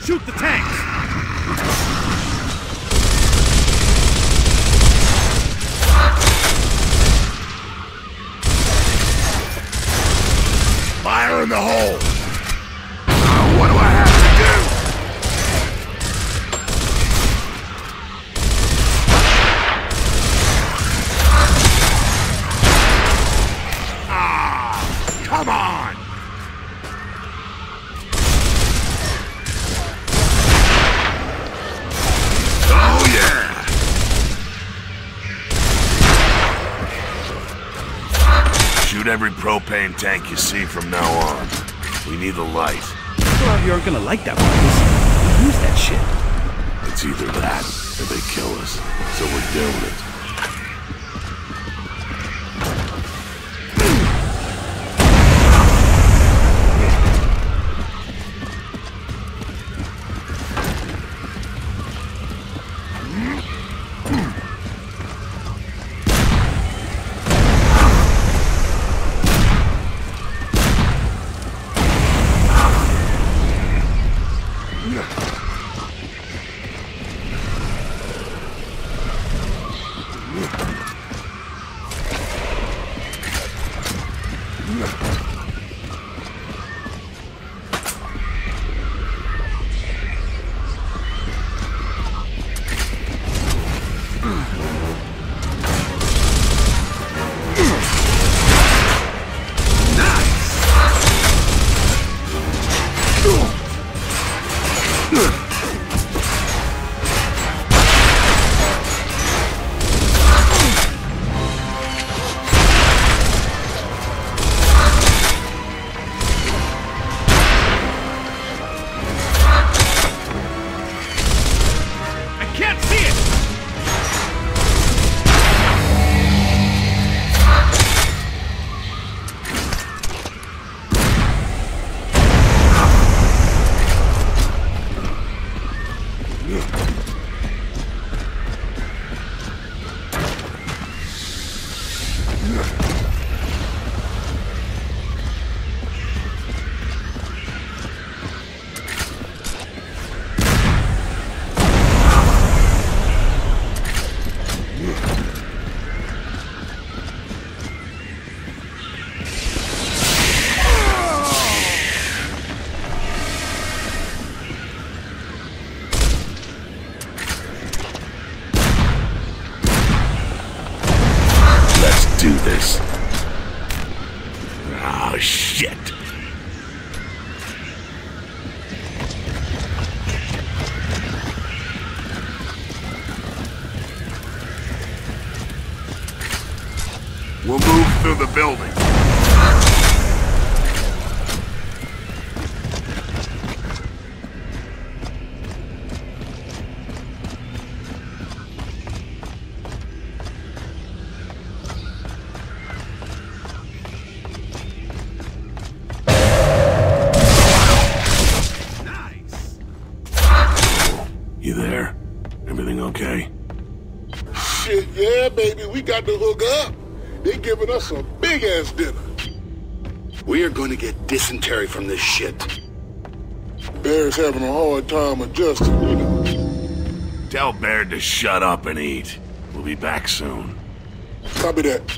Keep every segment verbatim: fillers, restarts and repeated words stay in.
Shoot the tanks! Fire in the hole! Now what do I have to do? Ah! Come on! Oh yeah! Shoot every propane tank you see from now on. We need a light. People out here aren't gonna like that one. We use that shit. It's either that or they kill us. So we're doing it. Do this. Oh, shit. We'll move through the building. You there? Everything okay? Shit, yeah, baby, we got to hook up. They giving us a big-ass dinner. We are going to get dysentery from this shit. Bear's having a hard time adjusting, you know. Tell Baird to shut up and eat. We'll be back soon. Copy that.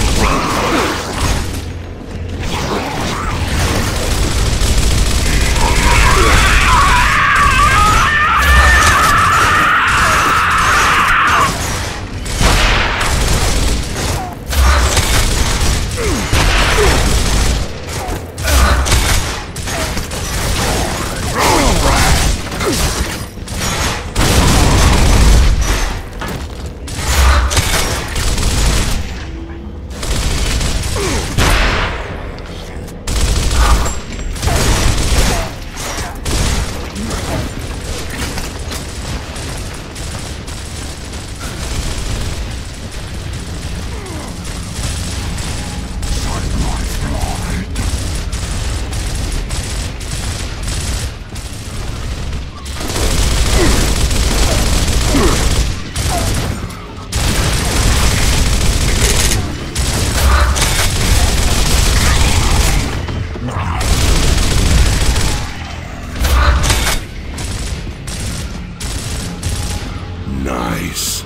Nice.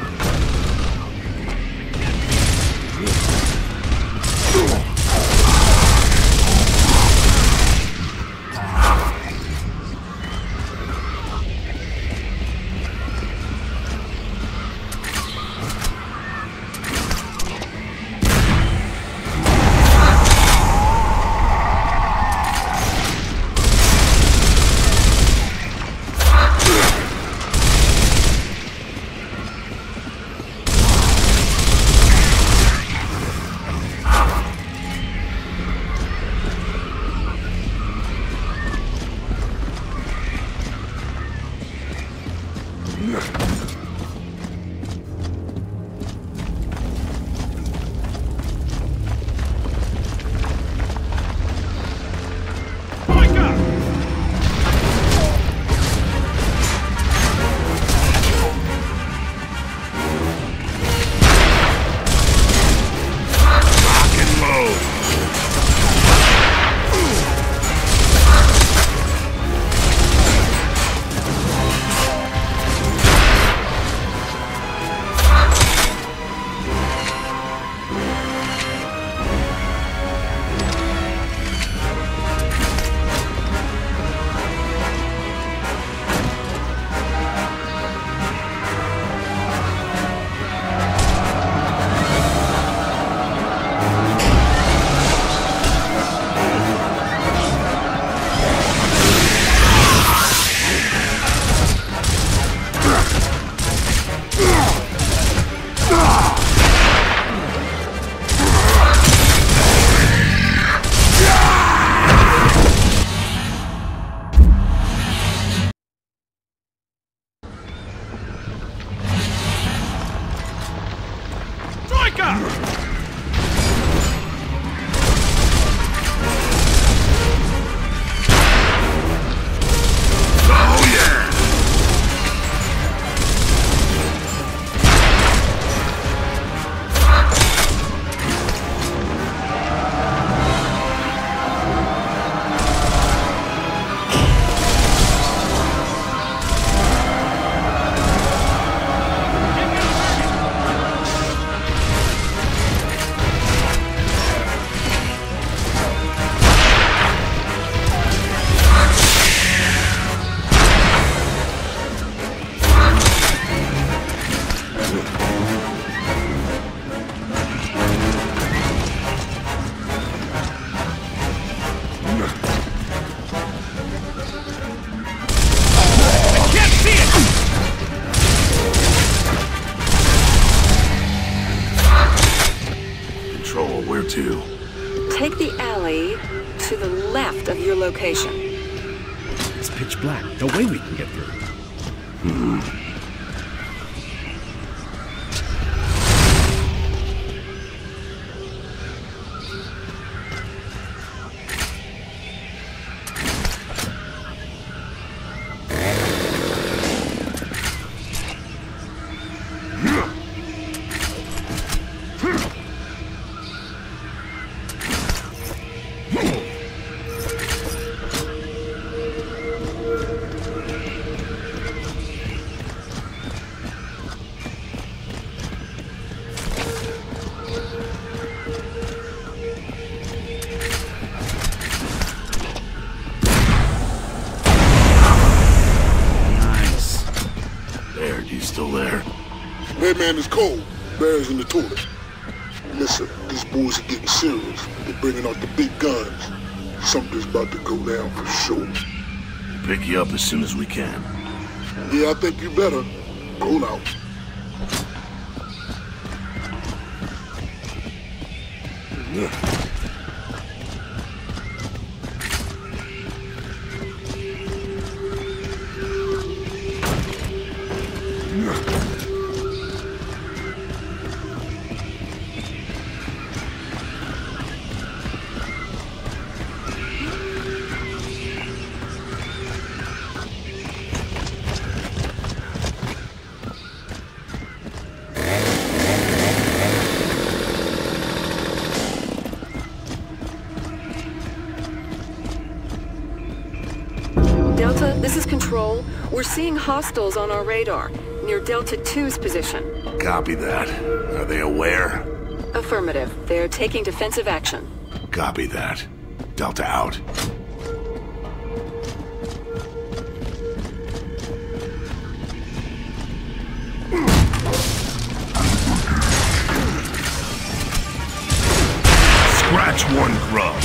Where to? Take the alley to the left of your location. It's pitch black. No way we can get through. Hmm. Hey man, it's cold. Bear's in the toilet. Listen, these boys are getting serious. They're bringing out the big guns. Something's about to go down for sure. Pick you up as soon as we can. Yeah, I think you better. Go now. Delta, this is Control. We're seeing hostiles on our radar, near Delta two's position. Copy that. Are they aware? Affirmative. They're taking defensive action. Copy that. Delta out. Scratch one grub.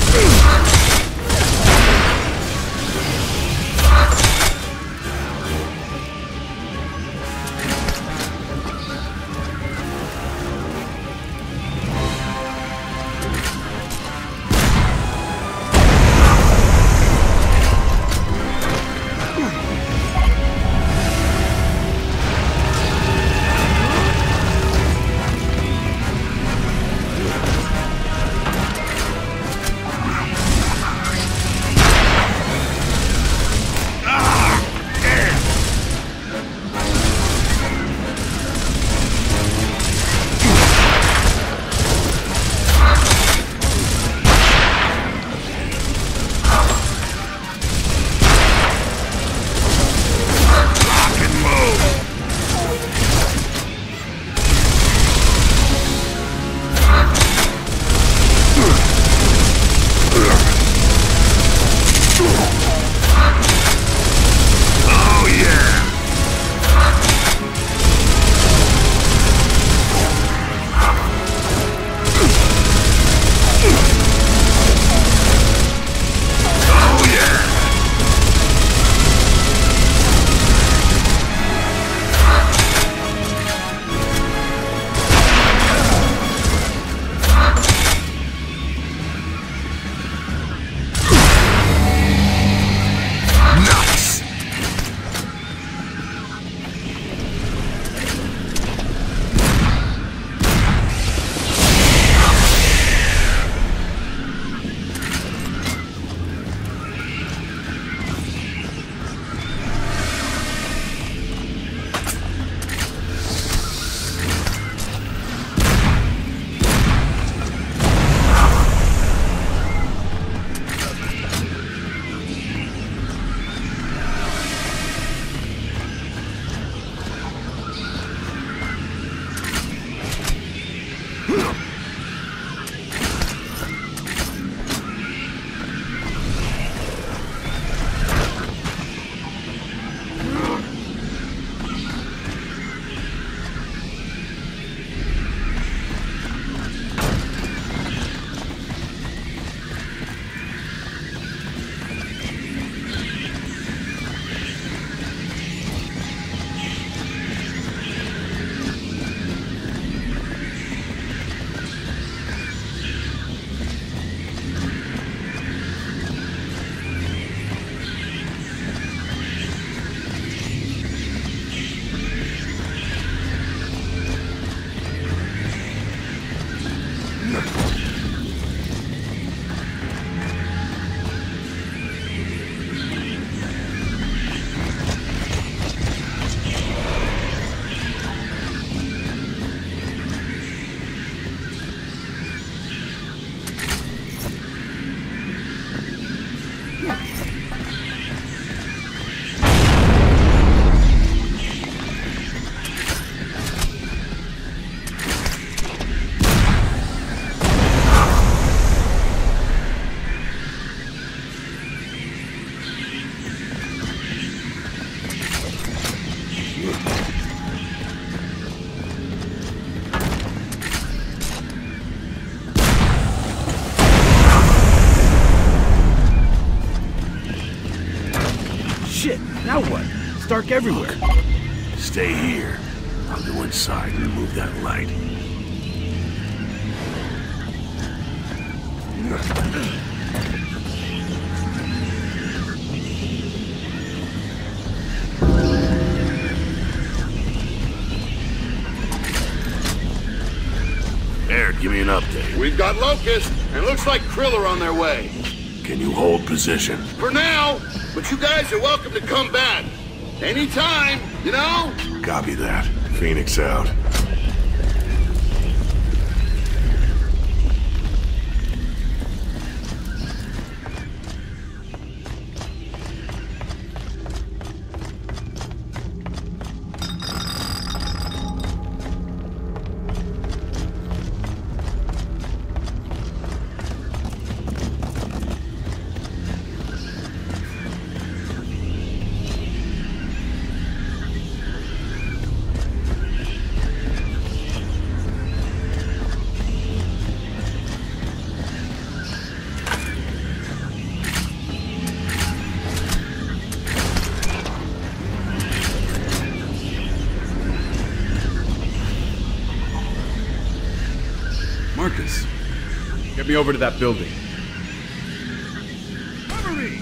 dark everywhere. Stay here. I'll go inside and remove that light. Eric, give me an update. We've got Locust, and looks like Krill are on their way. Can you hold position? For now, but you guys are welcome to come back. Anytime, you know? Copy that. Phoenix out. Marcus, get me over to that building. Cover me!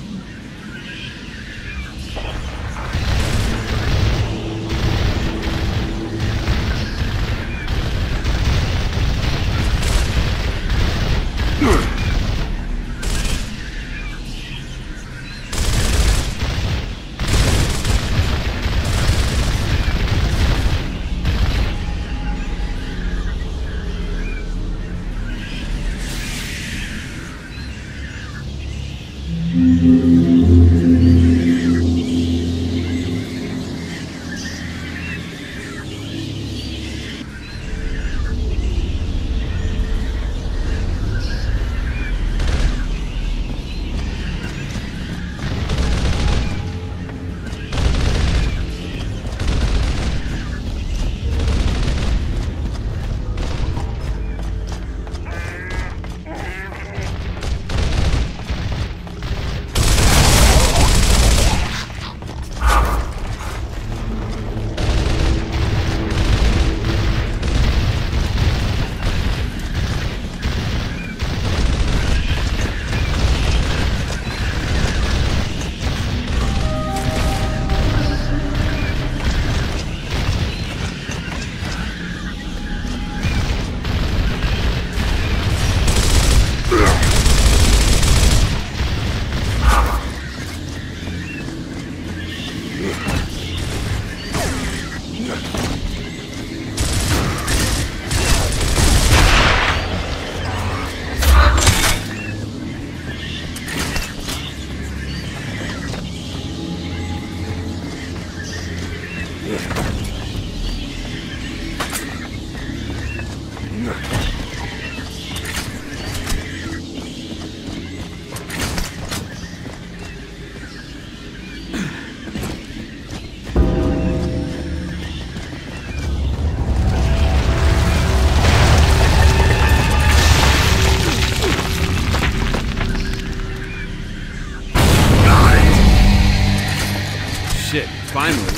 Shit, finally.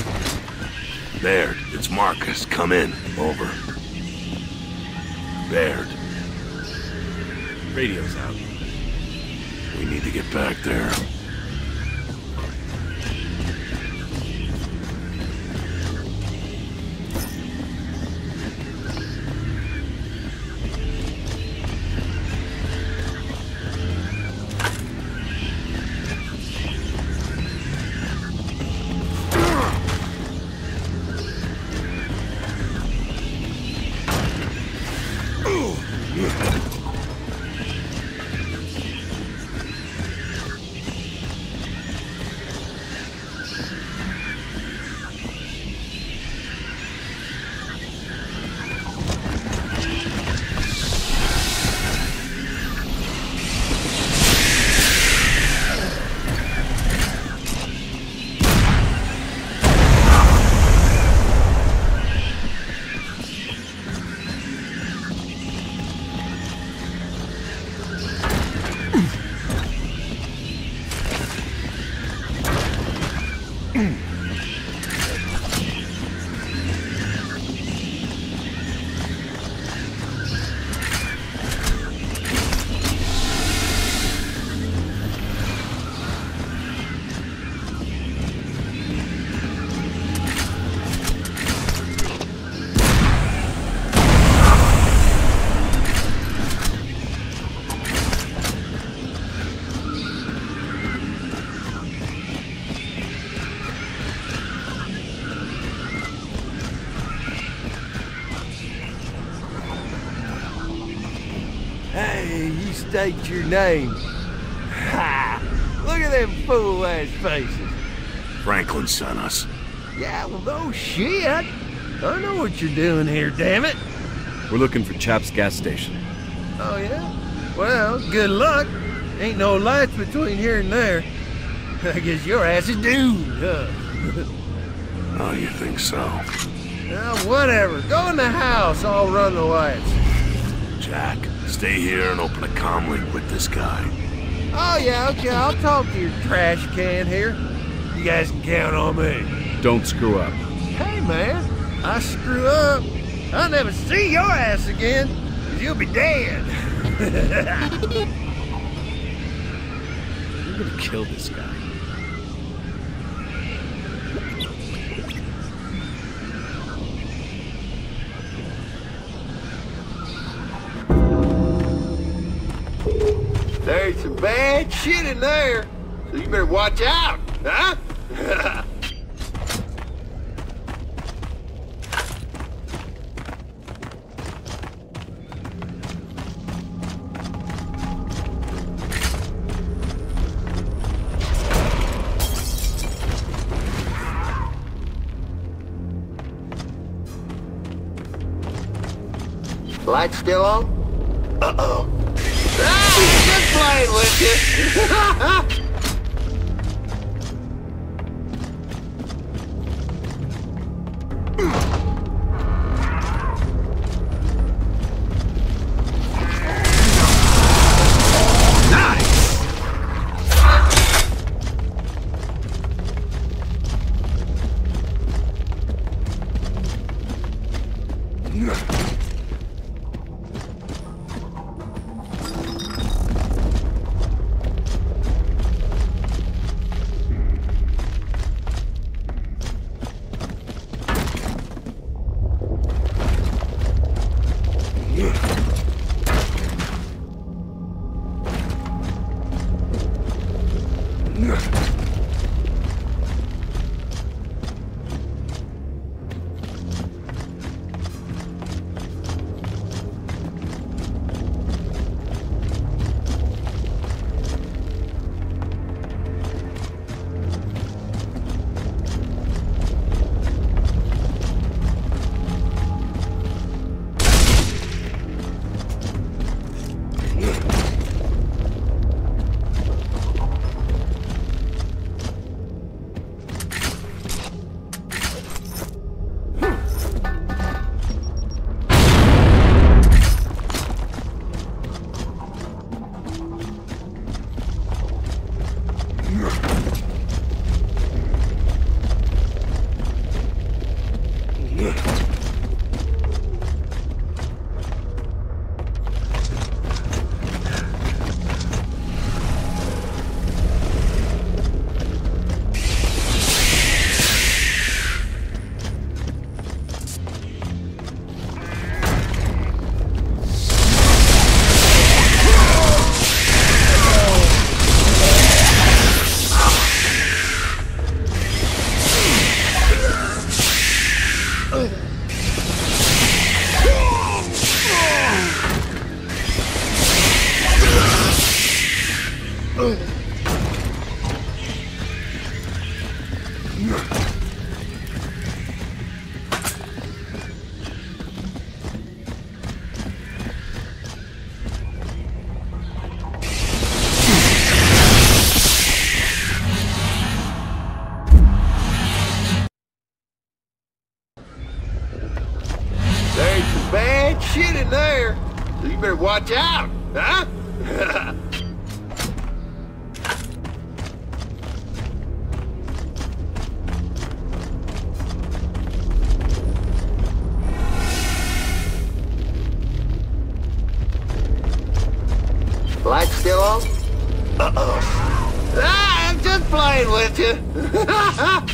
Baird, it's Marcus. Come in. Over. Baird. Radio's out. We need to get back there. You state your name. Ha! Look at them fool-ass faces. Franklin sent us. Yeah, well, no shit. I know what you're doing here, damn it. We're looking for Chap's gas station. Oh, yeah? Well, good luck. Ain't no lights between here and there. I guess your ass is doomed, huh? Oh, you think so? Well, whatever. Go in the house. I'll run the lights. Jack, stay here and open a comm link with this guy. Oh, yeah, okay. I'll talk to your trash can here. You guys can count on me. Don't screw up. Hey, man. I screw up. I'll never see your ass again, 'cause you'll be dead. We're gonna kill this guy. There's some bad shit in there, so you better watch out, huh? Lights still on? Uh-oh. Ah, just playing with you. There's some bad shit in there, so you better watch out, huh? Lights still on? Uh-oh. Ah, I'm just playing with you.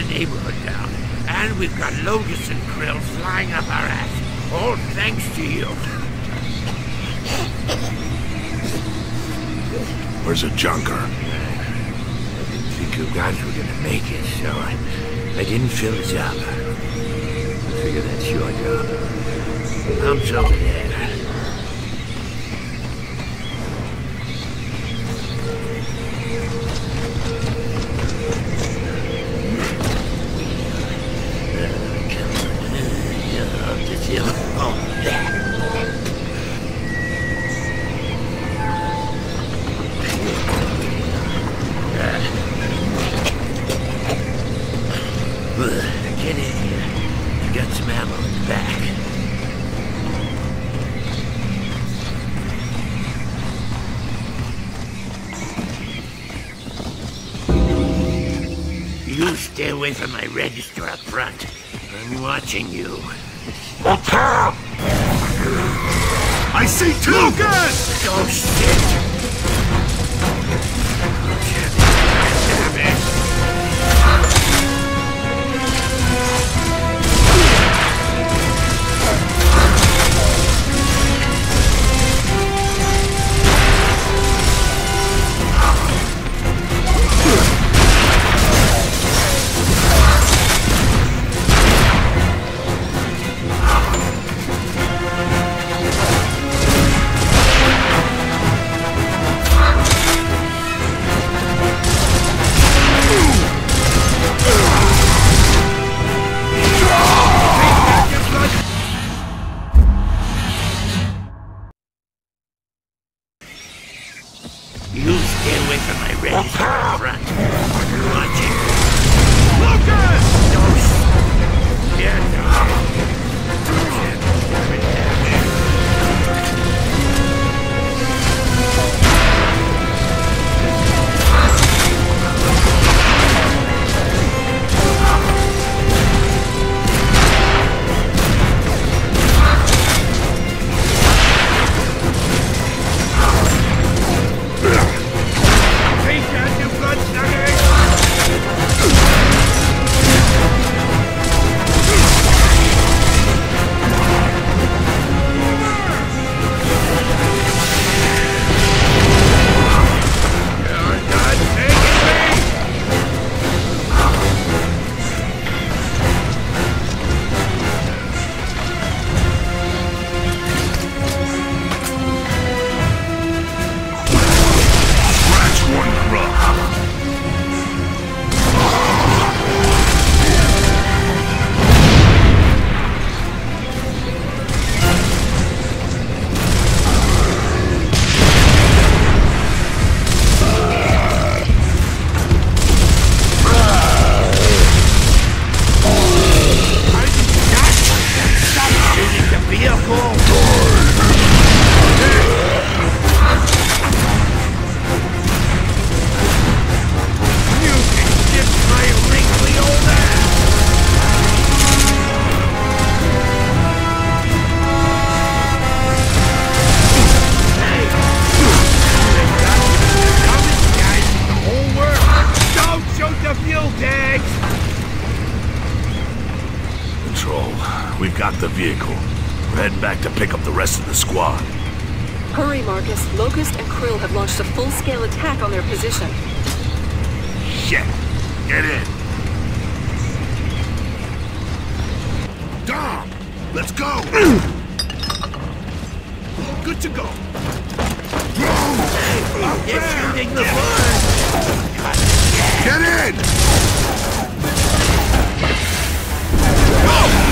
neighborhood down. And we've got Logus and Krill flying up our ass. All thanks to you. Where's the junker? I didn't think you guys were gonna make it, so I, I didn't fill the job. I figure that's your job. Pump's over there. Oh, yeah. Get in here. You got some ammo in the back. You stay away from my register up front. I'm watching you. Attack! I see two! Lucas! Oh, shit! Damn it! You stay away from my register up front. I'm watching. Lucas! Oh, yeah, no. We've got the vehicle. We're heading back to pick up the rest of the squad. Hurry, Marcus. Locust and Krill have launched a full-scale attack on their position. Shit! Get in! Dom! Let's go! Good to go! Hey, you're shooting the bird! Get in! Go!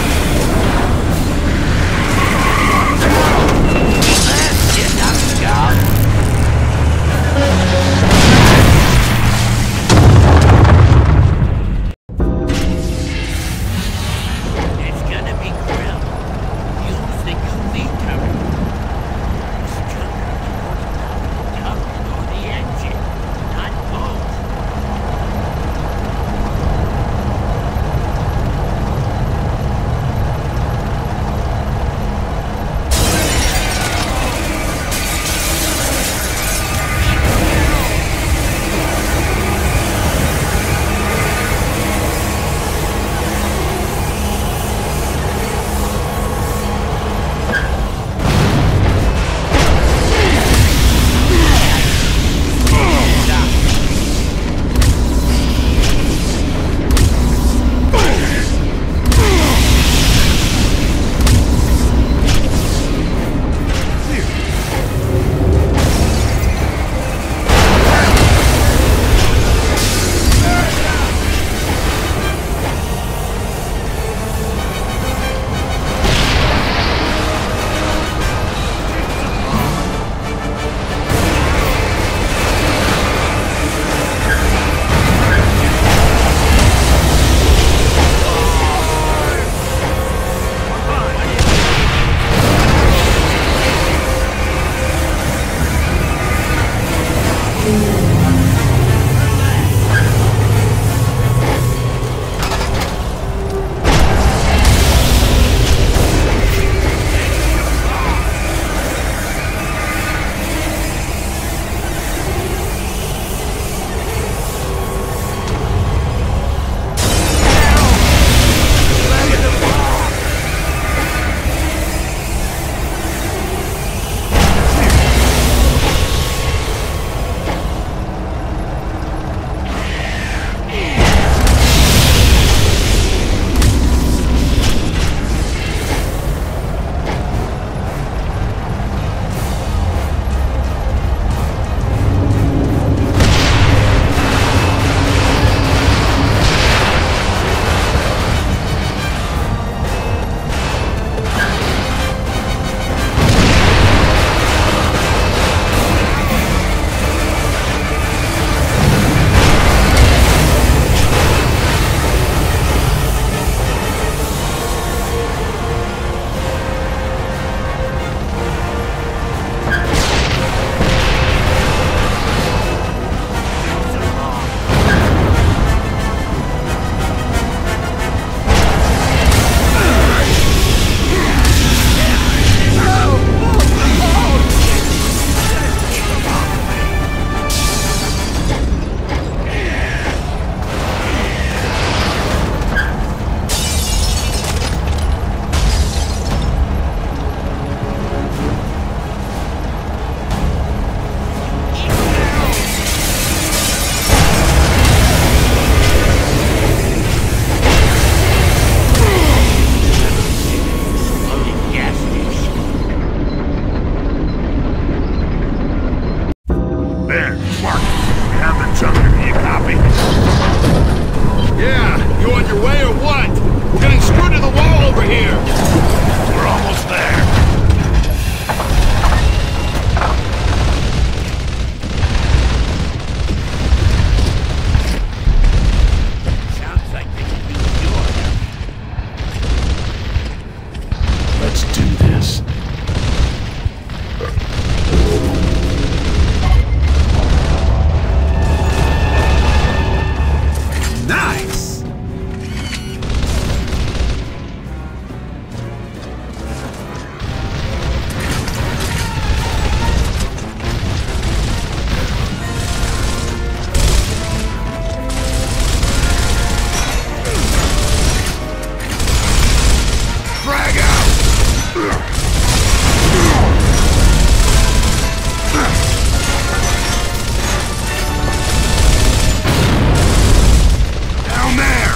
Down there!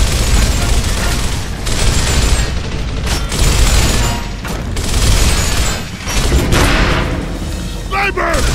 Sniper!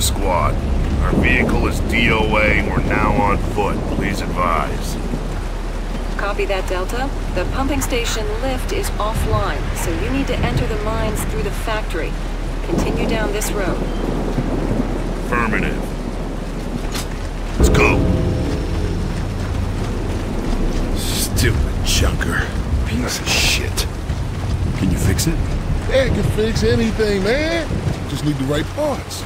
Delta Squad. Our vehicle is D O A and we're now on foot. Please advise. Copy that, Delta. The pumping station lift is offline, so you need to enter the mines through the factory. Continue down this road. Affirmative. Let's go. Stupid junker. Piece of shit. Can you fix it? Dad can fix anything, man. Just need the right parts.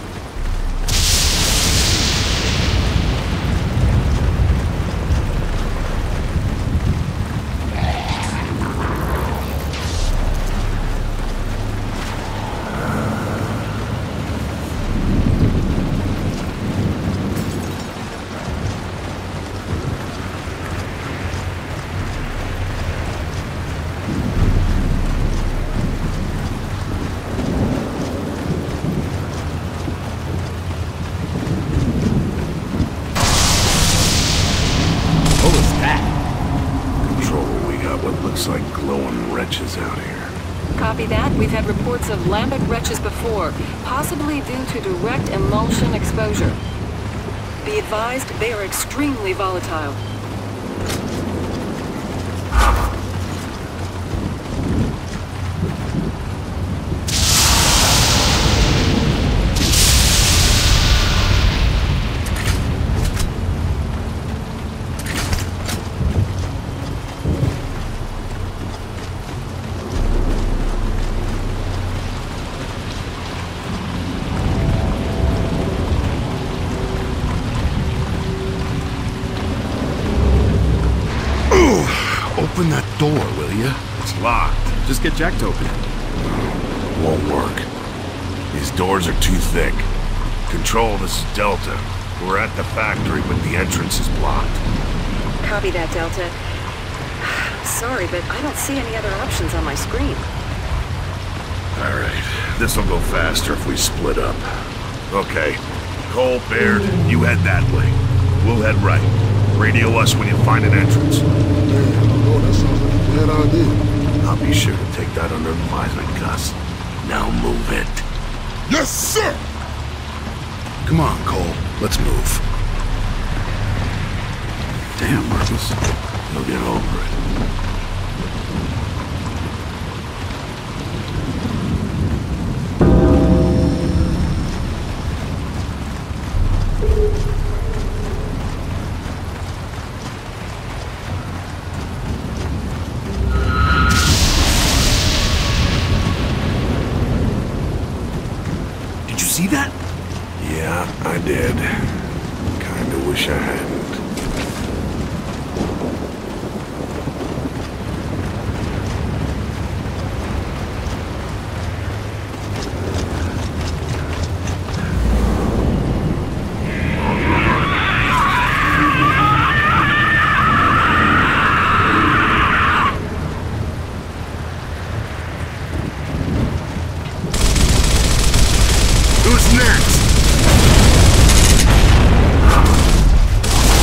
Copy that. We've had reports of lambic wretches before, possibly due to direct emulsion exposure. Be advised, they are extremely volatile. Open that door, will you? It's locked. Just get Jack to open it. Won't work. These doors are too thick. Control, this is Delta. We're at the factory, but the entrance is blocked. Copy that, Delta. Sorry, but I don't see any other options on my screen. Alright, this'll go faster if we split up. Okay, Cole, Baird, you head that way. We'll head right. Radio us when you find an entrance. Damn, Lord, that sounds like a bad idea. I'll be sure to take that under advisement, Gus. Now move it. Yes, sir! Come on, Cole. Let's move. Damn, Marcus. You'll get over it. See that? Yeah, I did. Kinda wish I hadn't. Who's next?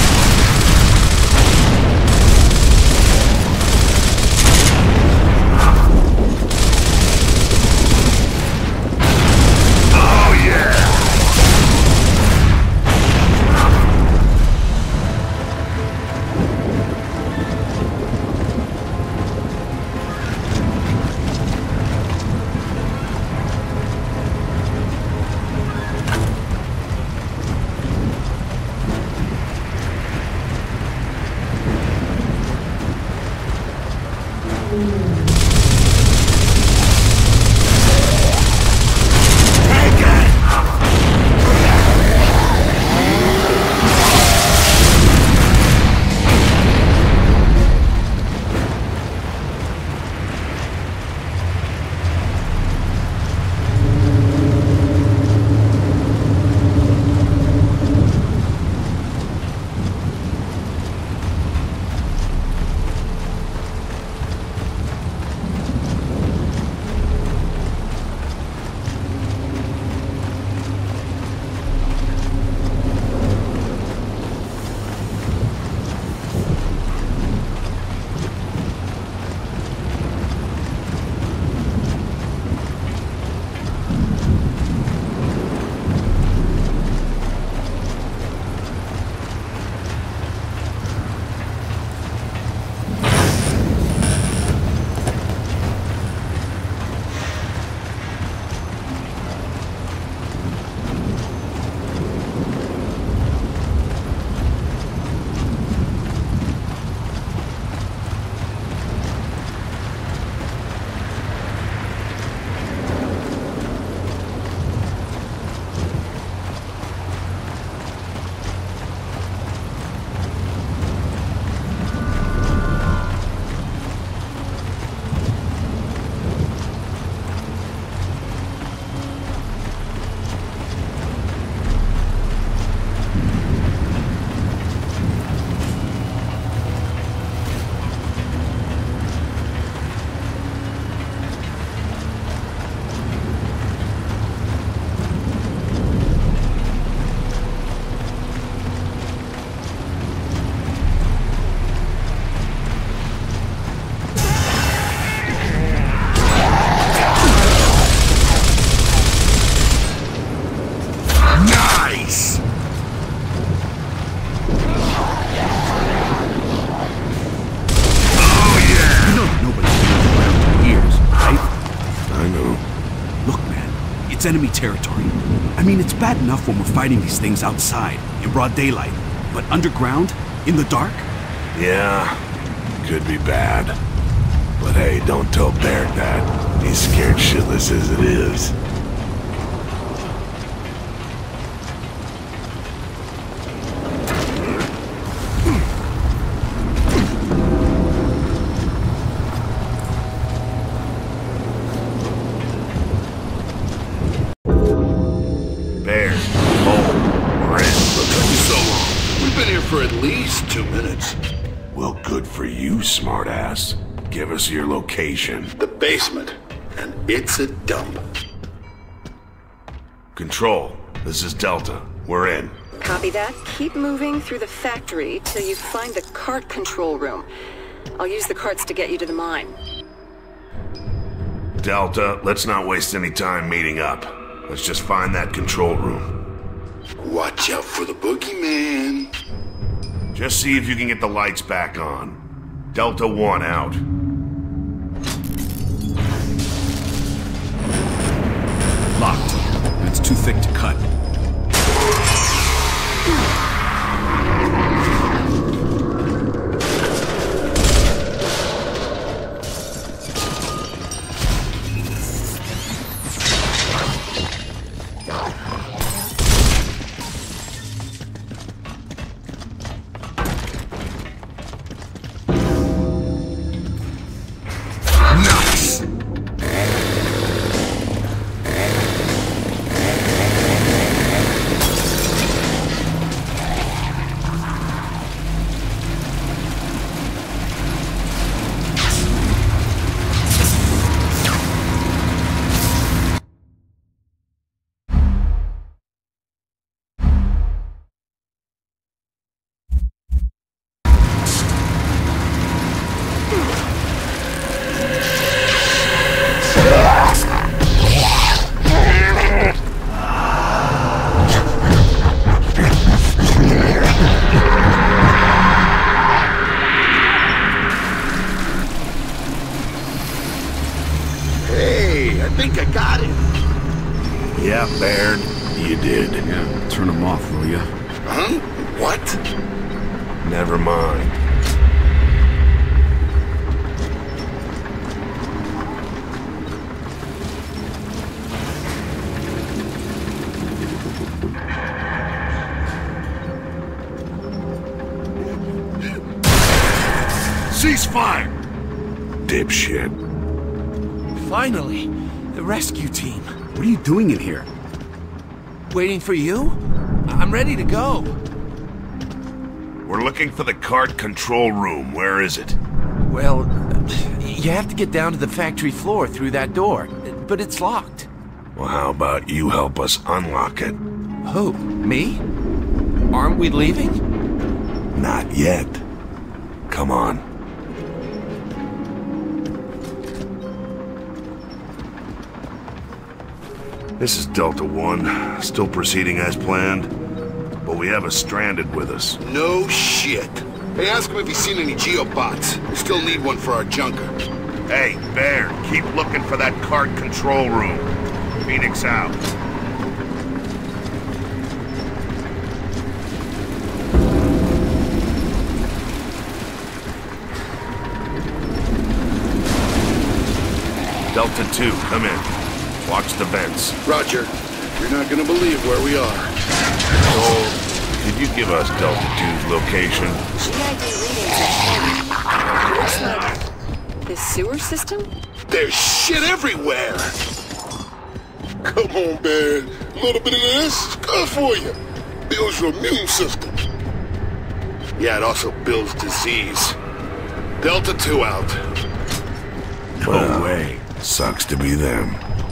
enemy territory. I mean, it's bad enough when we're fighting these things outside, in broad daylight. But underground? In the dark? Yeah, could be bad. But hey, don't tell Baird that. He's scared shitless as it is. Baird, Cole, we're in. What took you so long? We've been here for at least two minutes. Well, good for you, smartass. Give us your location. The basement. And it's a dump. Control, this is Delta. We're in. Copy that. Keep moving through the factory till you find the cart control room. I'll use the carts to get you to the mine. Delta, let's not waste any time meeting up. Let's just find that control room. Watch out for the boogeyman. Just see if you can get the lights back on. Delta one out. Locked. And it's too thick to cut. Yeah, Baird, you did. Yeah, turn them off, will ya? Huh? What? Never mind. Ceasefire! Dipshit. Finally, the rescue team. What are you doing in here? Waiting for you? I'm ready to go. We're looking for the cart control room. Where is it? Well, you have to get down to the factory floor through that door, but it's locked. Well, how about you help us unlock it? Who? Me? Aren't we leaving? Not yet. Come on. This is Delta One, still proceeding as planned, but we have a stranded with us. No shit. Hey, ask him if he's seen any geobots. We still need one for our junker. Hey, Baird, keep looking for that cart control room. Phoenix out. Delta Two, come in. Watch the vents. Roger. You're not gonna believe where we are. So, could you give us Delta Two's location? G I D readings at Looks like the sewer system? There's shit everywhere! Come on, Baird. A little bit of this, good for you. Builds your immune system. Yeah, it also builds disease. Delta Two out. No well, way. Sucks to be them.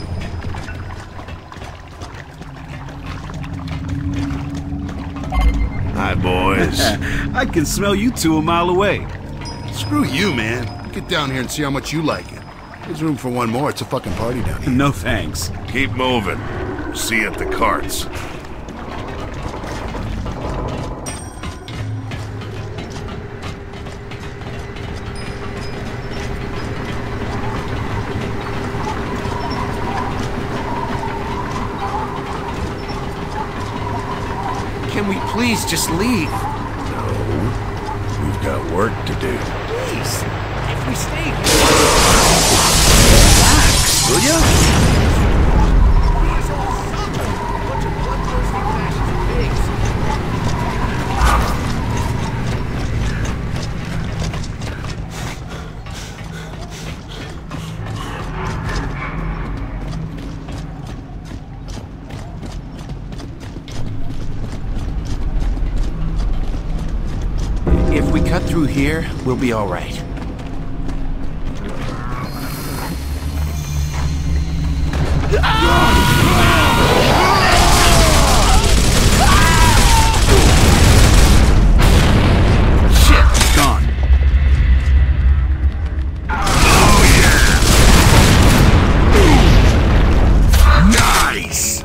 Hi, boys. I can smell you two a mile away. Screw you, man. Get down here and see how much you like it. There's room for one more. It's a fucking party down here. No thanks. Keep moving. See you at the carts. please, just leave. No. We've got work to do. Please, if we stay here... Relax, will ya? These all suck. Bunch of bloodthirsty fascist pigs. If we cut through here, we'll be all right. Shit, gone. Nice!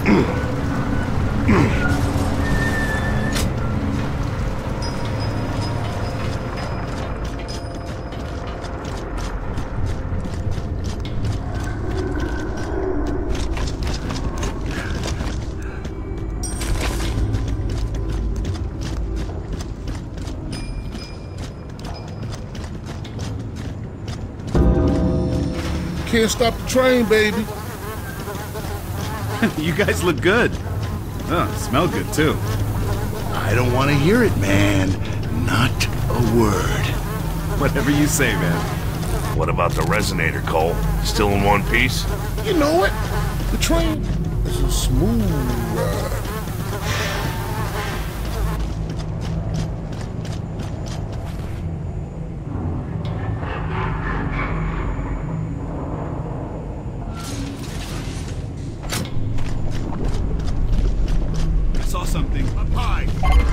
Can't stop the train, baby. You guys look good. Oh, smell good too. I don't want to hear it, man. Not a word. Whatever you say, man. What about the resonator, Cole? Still in one piece? You know what? The train is a smooth ride. I saw something. Up high.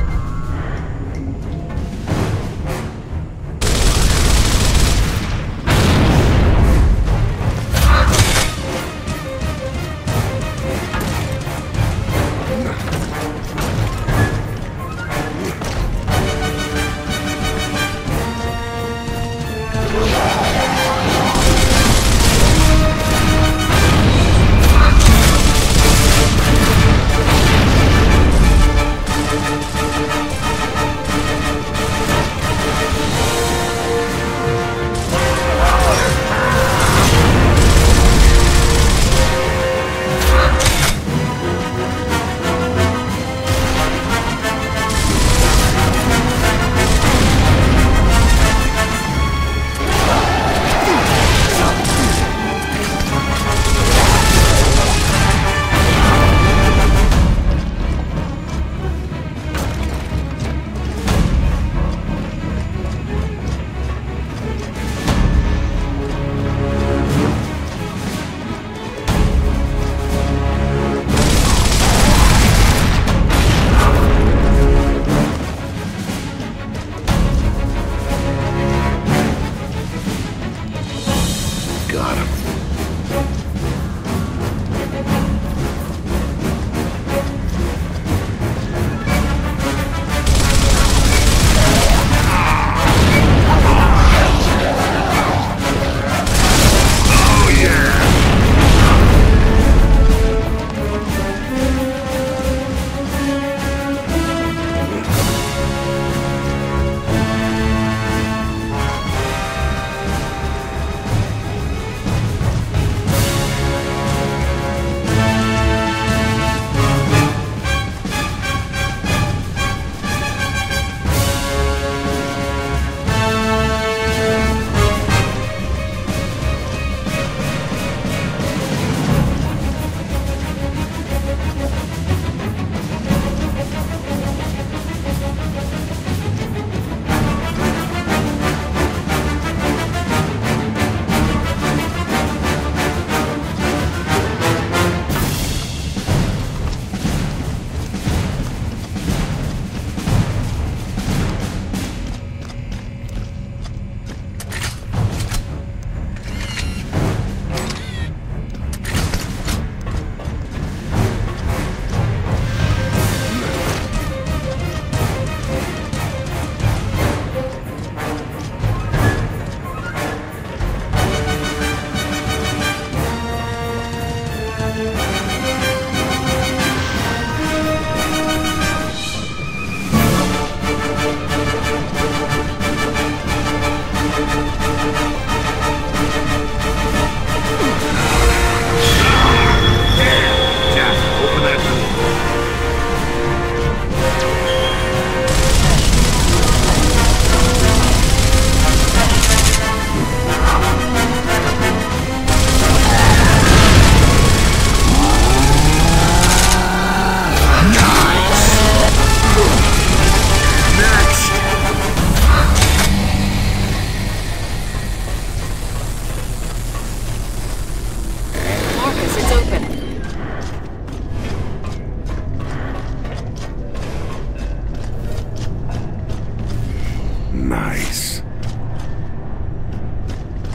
Got him.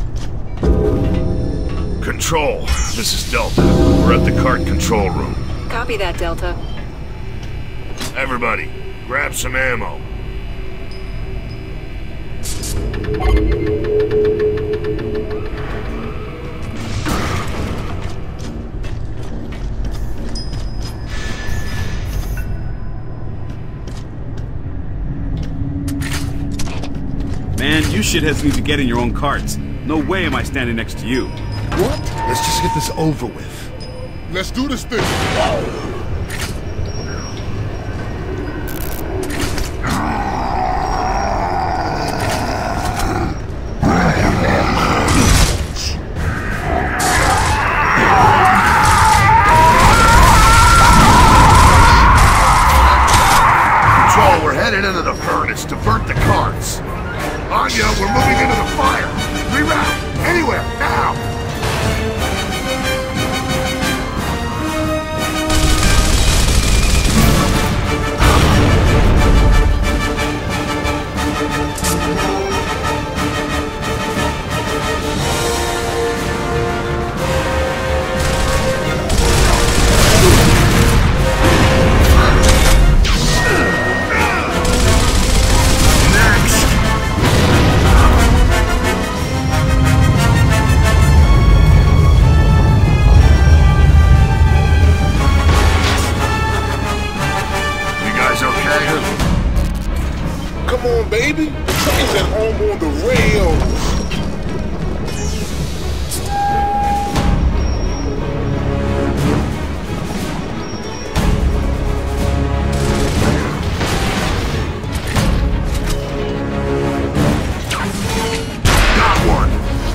Control, this is Delta. We're at the cart control room. Copy that, Delta. Everybody, grab some ammo. Man, you shitheads need to get in your own carts. No way am I standing next to you. What? Let's just get this over with. Let's do this thing. Control, we're headed into the furnace. Divert the carts. Anya, we're moving into the fire. Reroute. Anywhere. Now. Come on, baby. The train's at home on the rails. Got one.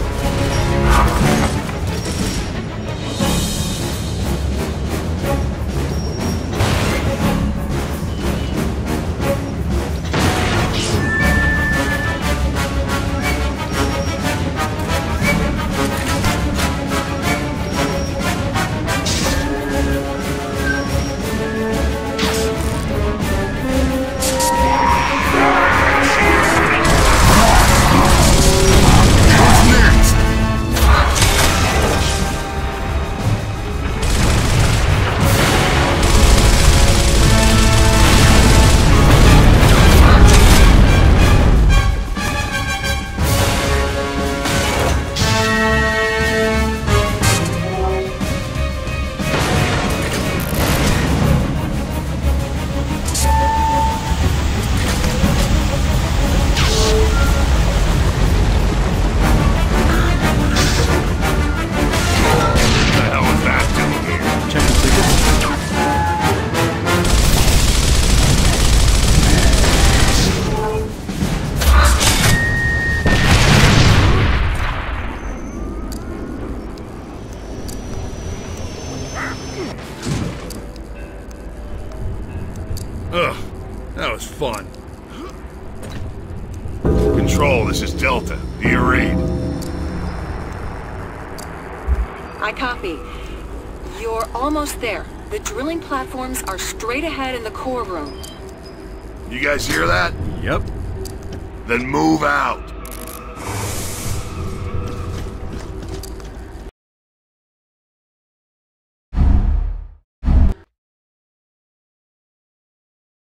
Ugh, that was fun. Control, this is Delta. Do you read? I copy. You're almost there. The drilling platforms are straight ahead in the core room. You guys hear that? Yep. Then move out.